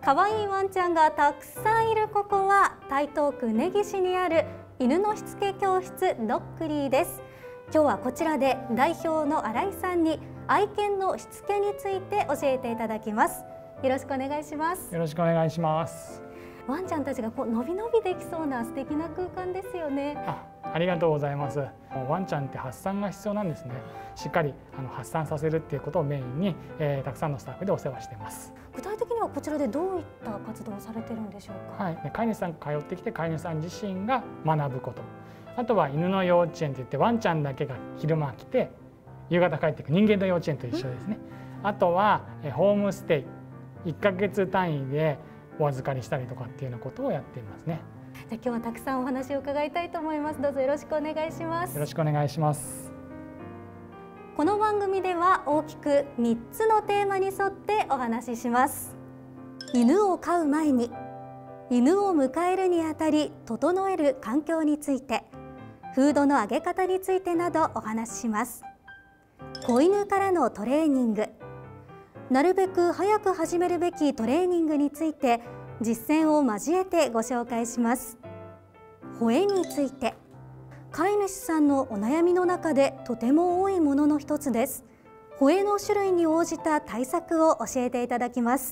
可愛いワンちゃんがたくさんいるここは台東区根岸にある犬のしつけ教室ドッグリーです。今日はこちらで代表の新井さんに愛犬のしつけについて教えていただきます。よろしくお願いします。 よろしくお願いします。 ワンちゃんたちがのびのびできそうな素敵な空間ですよね。 ありがとうございます。ワンちゃんって発散が必要なんですね。しっかり発散させるっていうことをメインに、たくさんのスタッフでお世話しています。 具体的にはこちらでどういった活動をされてるんでしょうか。 はい、飼い主さんが通ってきて飼い主さん自身が学ぶこと、あとは犬の幼稚園といってワンちゃんだけが昼間来て夕方帰っていく人間の幼稚園と一緒ですね。あとはホームステイ1ヶ月単位でお預かりしたりとかっていうようなことをやっていますね。 じゃ今日はたくさんお話を伺いたいと思います。どうぞよろしくお願いします。 よろしくお願いします。 この番組では大きく3つのテーマに沿ってお話しします。犬を飼う前に、犬を迎えるにあたり整える環境について、フードのあげ方についてなどお話しします。子犬からのトレーニング、なるべく早く始めるべきトレーニングについて実践を交えてご紹介します。吠えについて、飼い主さんのお悩みの中でとても多いものの一つです。吠えの種類に応じた対策を教えていただきます。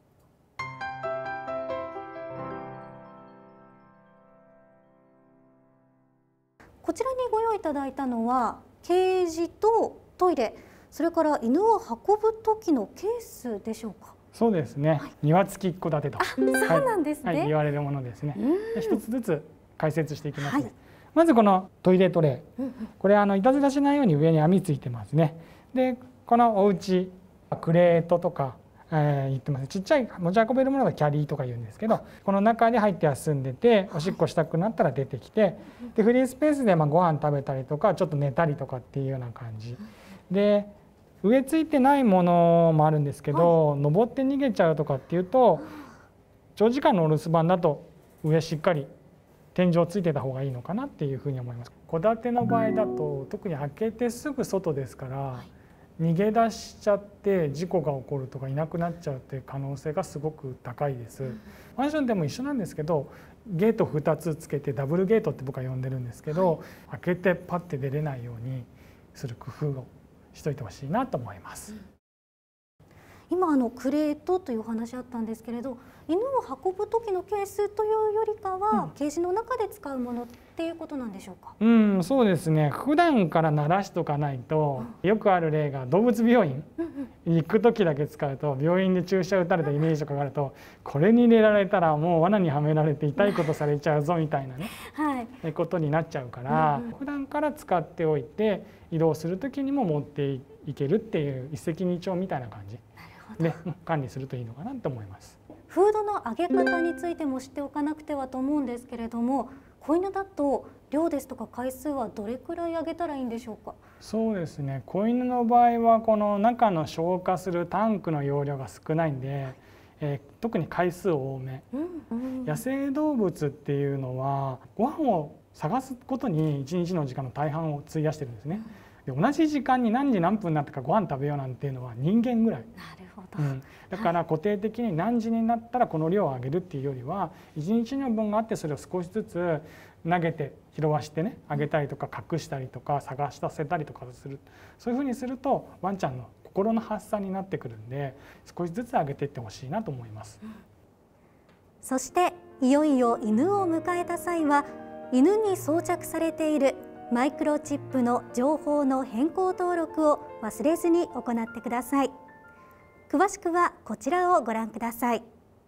こちらにご用意いただいたのはケージとトイレ、それから犬を運ぶ時のケースでしょうか。 そうですね、庭付き一戸建てとそうなんですね、 言われるものですね。一つずつ解説していきますね。まずこのトイレトレイ、これいたずらしないように上に網ついてますね。でこのお家クレートとか、言ってます。ちっちゃい持ち運べるものがキャリーとか言うんですけど、この中に入って休んでておしっこしたくなったら出てきて、でフリースペースでご飯食べたりとかちょっと寝たりとかっていうような感じで、上ついてないものもあるんですけど、登って逃げちゃうとかっていうと長時間のお留守番だと上しっかり天井ついてた方がいいのかなっていうふうに思います。戸建ての場合だと特に開けてすぐ外ですから、逃げ出しちゃって事故が起こるとかいなくなっちゃうっていう可能性がすごく高いです。マンションでも一緒なんですけど、ゲート2つつけてダブルゲートって僕は呼んでるんですけど、開けてパッて出れないようにする工夫をしといてほしいなと思います。 今クレートというお話あったんですけれど、犬を運ぶ時のケースというよりかは、ケージの中で使うものっていうことなんでしょうか。 そうですね。普段から慣らしとかないと、よくある例が動物病院行く時だけ使うと、病院で注射打たれたイメージとかがあると、これに入れられたらもう罠にはめられて痛いことされちゃうぞみたいなね、ことになっちゃうから、普段から使っておいて移動する時にも持っていけるっていう一石二鳥みたいな感じで管理するといいのかなと思います。 フードのあげ方についても知っておかなくてはと思うんですけれども、子犬だと量ですとか回数はどれくらいあげたらいいんでしょうか。そうですね、 子犬の場合はこの中の消化するタンクの容量が少ないんで、特に回数多め、野生動物っていうのはご飯を探すことに一日の時間の大半を費やしてるんですね。で同じ時間に何時何分になったかご飯食べようなんていうのは人間ぐらい。だから固定的に何時になったらこの量をあげるっていうよりは、一日の分があってそれを少しずつ投げて拾わしてねあげたりとか隠したりとか探し出せたりとかする、そういうふうにするとワンちゃんの心の発散になってくるんで、少しずつあげていってほしいなと思います。 そしていよいよ犬を迎えた際は、犬に装着されているマイクロチップの情報の変更登録を忘れずに行ってください。詳しくはこちらをご覧ください。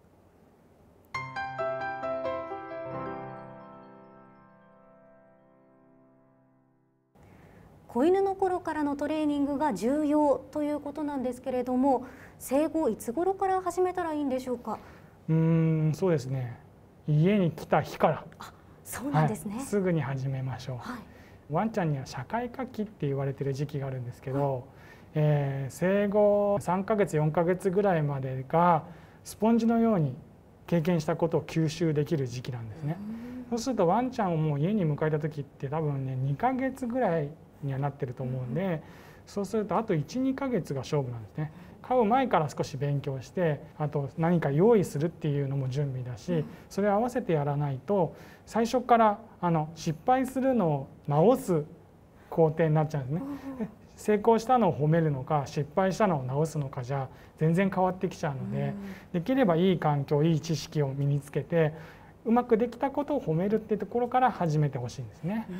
子犬の頃からのトレーニングが重要ということなんですけれども、生後いつ頃から始めたらいいんでしょうか。 そうですね、家に来た日から。 そうなんですね、 すぐに始めましょう。ワンちゃんには社会化期って言われてる時期があるんですけど、生後3ヶ月4ヶ月ぐらいまでがスポンジのように経験したことを吸収できる時期なんですね。そうするとワンちゃんをもう家に迎えた時って多分ね2ヶ月ぐらいにはなってると思うんで、 そうするとあと 1,2 ヶ月が勝負なんですね。飼う前から少し勉強して、あと何か用意するっていうのも準備だし、それを合わせてやらないと最初から失敗するのを直す工程になっちゃうんですね。成功したのを褒めるのか失敗したのを直すのかじゃ全然変わってきちゃうので、できればいい環境いい知識を身につけてうまくできたことを褒めるっていうところから始めてほしいんですね。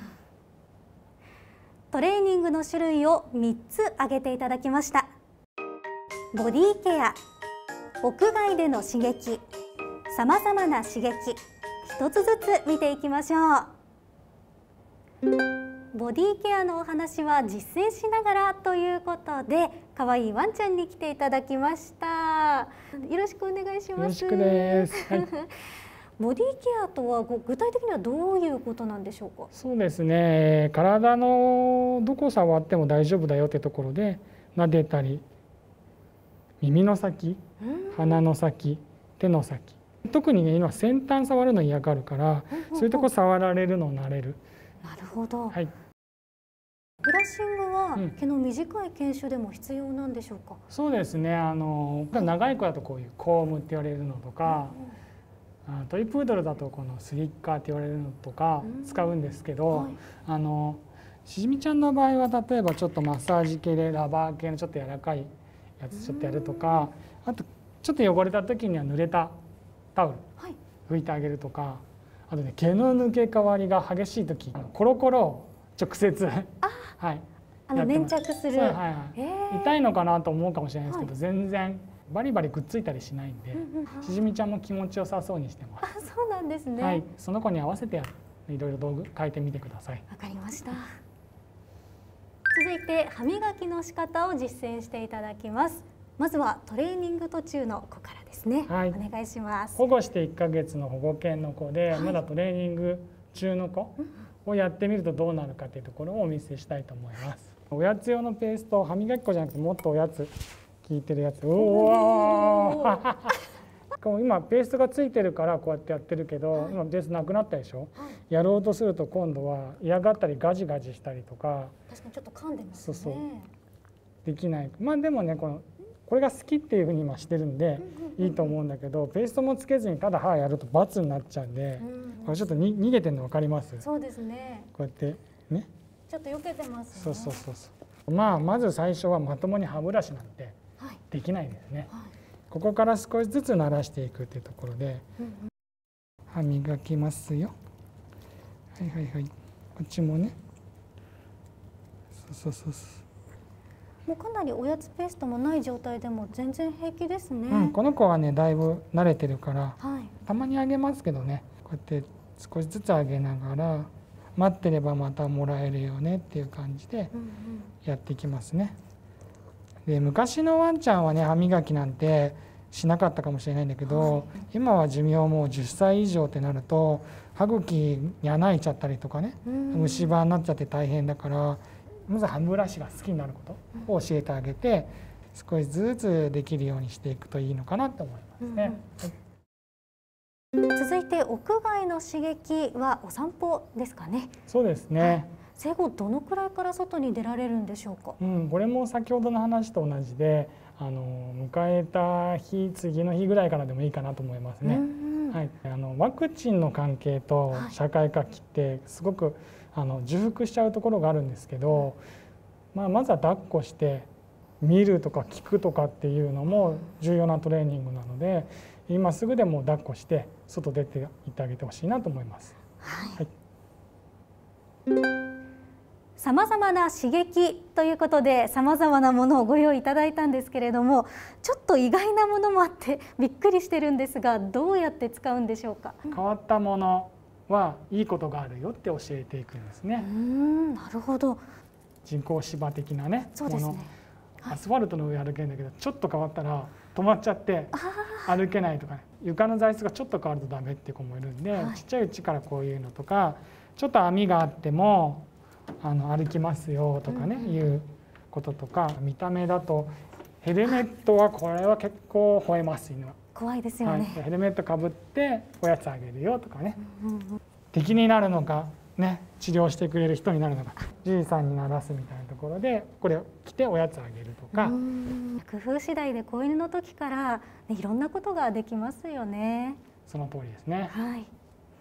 トレーニングの種類を3つ挙げていただきました。ボディケア、屋外での刺激、さまざまな刺激、一つずつ見ていきましょう。ボディケアのお話は実践しながらということで、可愛いワンちゃんに来ていただきました。よろしくお願いします。 よろしくです。はい、 ボディケアとは具体的にはどういうことなんでしょうか。 そうですね。体のどこ触っても大丈夫だよってところで撫でたり、耳の先、鼻の先、手の先。特にね今先端触るの嫌がるから、そういうとこ触られるの慣れる。 なるほど。 はい。 ブラッシングは毛の短い犬種でも必要なんでしょうか。 そうですね。長い子だとこういうコームって言われるのとか、トイプードルだとこのスリッカーって言われるのとか使うんですけど、しじみちゃんの場合は例えばちょっとマッサージ系でラバー系のちょっと柔らかいやつちょっとやるとか、あとちょっと汚れた時には濡れたタオル拭いてあげるとか、あとね毛の抜け変わりが激しい時コロコロを直接はい、 粘着する、 痛いのかなと思うかもしれないですけど、全然バリバリくっついたりしないんで、しじみちゃんも気持ちよさそうにしてます。 そうなんですね。 はい、その子に合わせていろいろ道具変えてみてください。 わかりました。続いて歯磨きの仕方を実践していただきます。まずはトレーニング途中の子からですね。はい、お願いします。 保護して1ヶ月の保護犬の子で、まだトレーニング中の子をやってみるとどうなるかというところをお見せしたいと思います。おやつ用のペースト、歯磨き粉じゃなくてもっとおやつ効いてるやつ。今ペーストがついてるからこうやってやってるけど、今ペーストなくなったでしょ。やろうとすると今度は嫌がったりガジガジしたりとか、 確かにちょっと噛んでますね。 そうできない。まあでもねこれが好きっていうふうに今してるんでいいと思うんだけど、ペーストもつけずにただ歯やると罰になっちゃうんで、これちょっと逃げてるの分かります？ そうですね。 こうやってね。ちょっと避けてますね。 そう。まず最初はまともに歯ブラシなんてできないですね。ここから少しずつ慣らしていくっていうところで、歯磨きますよ。はい。こっちもね。そう。 もうかなりおやつペーストもない状態でも全然平気ですね。 この子はねだいぶ慣れてるから、たまにあげますけどね、こうやって少しずつあげながら待ってればまたもらえるよねっていう感じでやっていきますね。で昔のワンちゃんはね歯磨きなんてしなかったかもしれないんだけど、今は寿命もう10歳以上ってなると歯茎に穴開いちゃったりとかね、虫歯になっちゃって大変だから、まず歯ブラシが好きになることを教えてあげて、少しずつできるようにしていくといいのかなと思いますね。 続いて屋外の刺激はお散歩ですかね。 そうですね。 生後どのくらいから外に出られるんでしょうか。 これも先ほどの話と同じで、迎えた日次の日ぐらいからでもいいかなと思いますね。ワクチンの関係と社会科期ってすごく重複しちゃうところがあるんですけど、まずは抱っこして見るとか聞くとかっていうのも重要なトレーニングなので、今すぐでも抱っこして外出ていってあげてほしいなと思います。 さまざまな刺激ということでさまざまなものをご用意いただいたんですけれども、ちょっと意外なものもあってびっくりしてるんですが、どうやって使うんでしょうか。 変わったものはいいことがあるよって教えていくんですね。 なるほど。 人工芝的なね、 そうですね。 アスファルトの上歩けるんだけど、ちょっと変わったら止まっちゃって歩けないとか、床の材質がちょっと変わるとダメっていう子もいるんで、ちっちゃいうちからこういうのとか、ちょっと網があっても歩きますよとかね、いうこととか、見た目だとヘルメットはこれは結構吠えます。犬は怖いですよね。 ヘルメットかぶっておやつあげるよとかね、敵になるのかね、治療してくれる人になるのか、じいさんにならすみたいなところでこれを着ておやつあげるとか。 工夫次第で子犬の時から、ね、いろんなことができますよね。 その通りですね。 はい。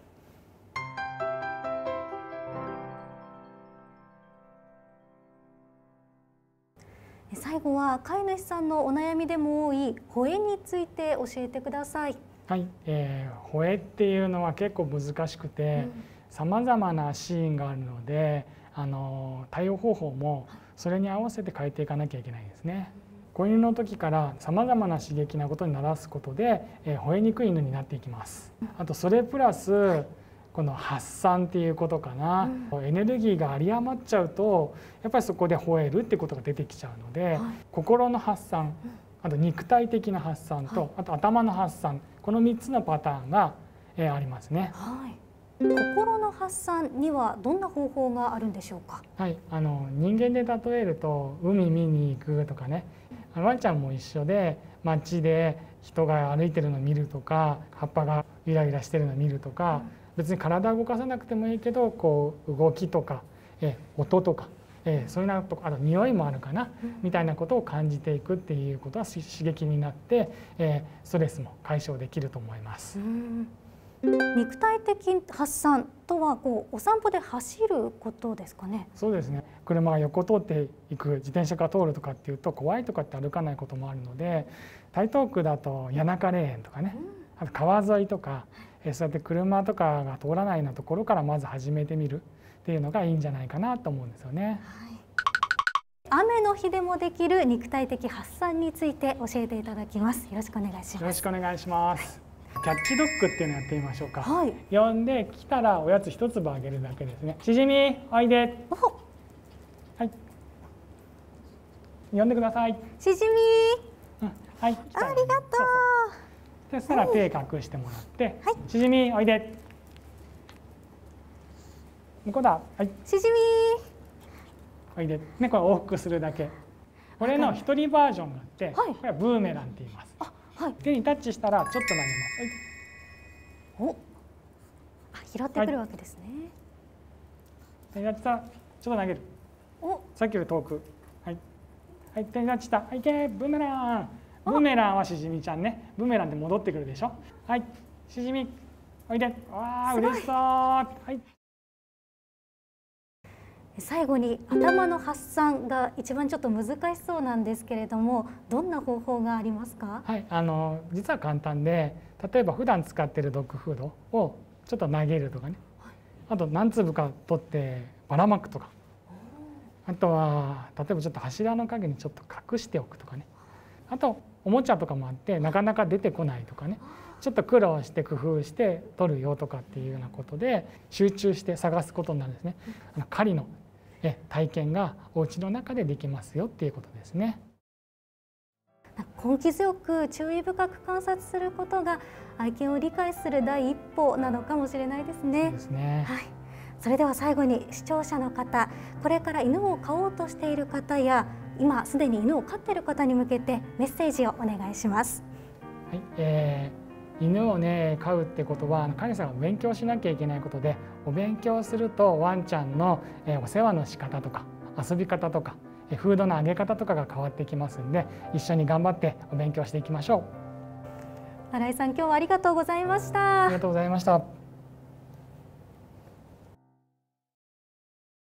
最後は飼い主さんのお悩みでも多い吠えについて教えてください。 はい、吠えっていうのは結構難しくて、さまざまなシーンがあるので、対応方法もそれに合わせて変えていかなきゃいけないですね。子犬の時からさまざまな刺激なことに慣らすことで、吠えにくい犬になっていきます。あとそれプラスこの発散っていうことかな、エネルギーが有り余っちゃうとやっぱりそこで吠えるってことが出てきちゃうので、心の発散、あと肉体的な発散と、あと頭の発散、この3つのパターンが、ありますね。 心の発散にはどんな方法があるんでしょうか。 はい、人間で例えると海見に行くとかね、ワンちゃんも一緒で街で人が歩いてるのを見るとか、葉っぱがゆらゆらしてるのを見るとか、別に体を動かさなくてもいいけどこう動きとか、音とか、そういうなとか、あと匂いもあるかな、みたいなことを感じていくっていうことは刺激になって、ストレスも解消できると思います。 肉体的発散とはお散歩で走ることですかね。 そうですね。車が横通っていく、自転車が通るとかっていうと怖いとかって歩かないこともあるので、台東区だと谷中霊園とかね、あと川沿いとか、そうやって車とかが通らないようなところからまず始めてみるっていうのがいいんじゃないかなと思うんですよね。 雨の日でもできる肉体的発散について教えていただきます。よろしくお願いします。 よろしくお願いします。キャッチドッグっていうのやってみましょうか。 はい。 呼んで来たらおやつ一粒あげるだけですね。しじみおいで。はい。呼んでください。 しじみ。 はい。 ありがとう。 そしたら手隠してもらって、しじみおいで。向こうだ。はい。 しじみおいで。ね、これ往復するだけ。これの一人バージョンがあって、これはブーメランって言います。手にタッチしたらちょっと投げます。 拾ってくるわけですね。 手にタッチしたらちょっと投げる。さっきより遠く。はい。はい、手にタッチした。はい、けブーメラン。ブーメランはしじみちゃんね。ブーメランで戻ってくるでしょ。はい、しじみおいで。わあ、嬉しそう。はい。 最後に頭の発散が一番ちょっと難しそうなんですけれども、どんな方法がありますか。 はい、実は簡単で、例えば普段使っているドッグフードをちょっと投げるとかね、あと何粒か取ってばらまくとか、あとは例えばちょっと柱の陰にちょっと隠しておくとかね、あとおもちゃとかもあってなかなか出てこないとかね、ちょっと苦労して工夫して取るよとかっていうようなことで集中して探すことになるんですね。狩りの体験がお家の中でできますよっていうことですね。 根気強く注意深く観察することが愛犬を理解する第一歩なのかもしれないですね。 そうですね。 はい。それでは最後に視聴者の方、これから犬を飼おうとしている方や今すでに犬を飼っている方に向けてメッセージをお願いします。 はい、犬をね飼うってことは飼い主さんが勉強しなきゃいけないことで、お勉強するとワンちゃんのお世話の仕方とか遊び方とかフードのあげ方とかが変わってきますんで、一緒に頑張ってお勉強していきましょう。 新井さん、今日はありがとうございました。 ありがとうございました。